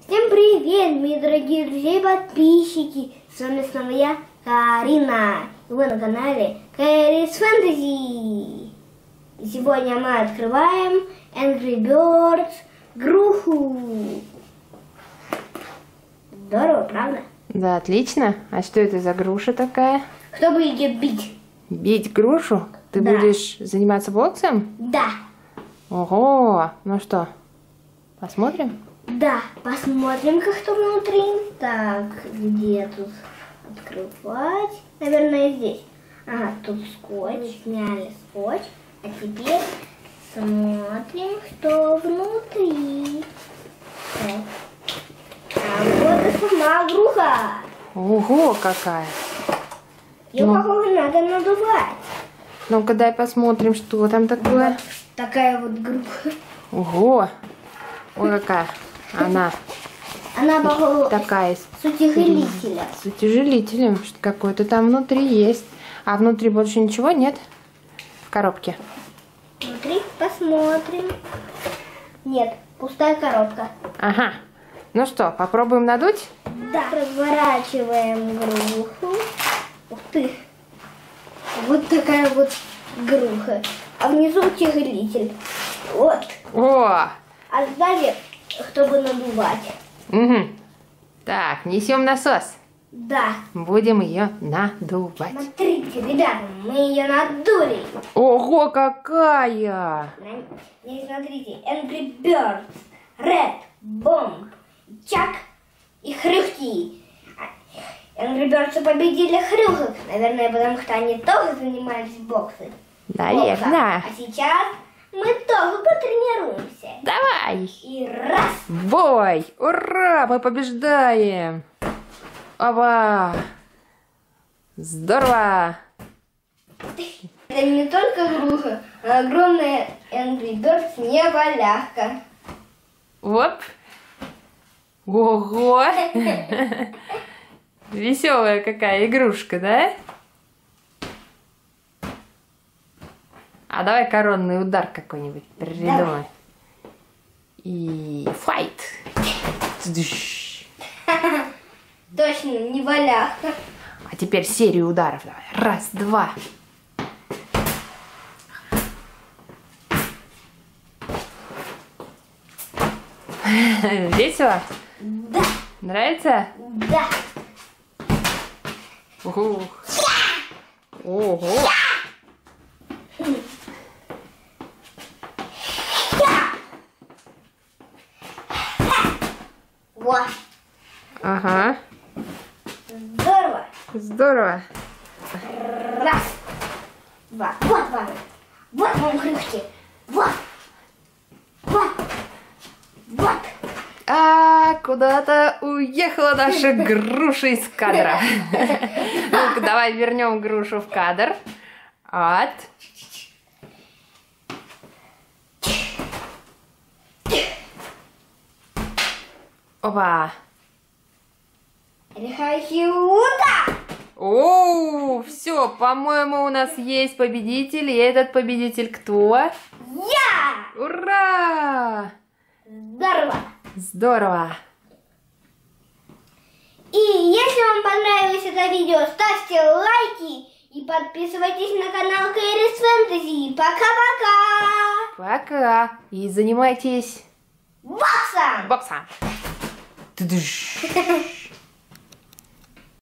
Всем привет, мои дорогие друзья и подписчики! С вами снова я, Карина. И вы на канале Кэрис Фэнтези. И сегодня мы открываем Angry Birds Груху. Здорово, правда? Да, отлично. А что это за груша такая? Кто будет ее бить? Бить грушу? Ты Да. будешь заниматься боксом? Да. Ого! Ну что, посмотрим? Да, посмотрим, как что внутри. Так, где тут открывать? Наверное, здесь. Ага, тут скотч. Сняли скотч. А теперь смотрим, что внутри. Так. А вот и сама груха. Ого, какая! Ее, Ну. похоже, надо надувать. Ну-ка, дай посмотрим, что там такое. Такая вот груха. Ого! Ой, какая она Она, похоже, такая с утяжелителя. с утяжелителем. Что какое-то там внутри есть. А внутри больше ничего нет? В коробке? Внутри посмотрим. Нет, пустая коробка. Ага. Ну что, попробуем надуть? Да. Разворачиваем груху. Ух ты. Вот такая вот груха. А внизу утяжелитель. Вот. О! А сзади, чтобы надувать. Угу. Так, несем насос. Да. Будем ее надувать. Смотрите, ребята, мы ее надули. Ого, какая! Здесь смотрите, Angry Birds, Red, Bomb, Чак и Хрюхи. Angry Birds победили Хрюхок. Наверное, потому что они тоже занимались боксом. Наверное. А сейчас мы тоже потренируемся. Давай! И раз. Бой! Ура! Мы побеждаем! Оба! Здорово! Это не только груша, а огромная Angry Birds неваляшка. Оп! Ого! Веселая какая игрушка, да? А давай коронный удар какой-нибудь придумай. И файт! Тдыщ. Точно, неваляшка. А теперь серию ударов. Давай. Раз, два. Весело? Да, Нравится? да. Ух. Ого. Вот. Ага. Здорово. Здорово. Раз. Два. Вот вам. Вот вам Хрюхи. Вот. Вот. Вот. А куда-то уехала наша груша из кадра. Ну-ка, давай вернем грушу в кадр. Вот. Опа. Рехахиута. О, все, по-моему, у нас есть победитель. И этот победитель кто? Я. Ура! Здорово. Здорово. И если вам понравилось это видео, ставьте лайки и подписывайтесь на канал Кэрис Фэнтези. Пока-пока. Пока. И занимайтесь Боксом. боксом. Тдыщ.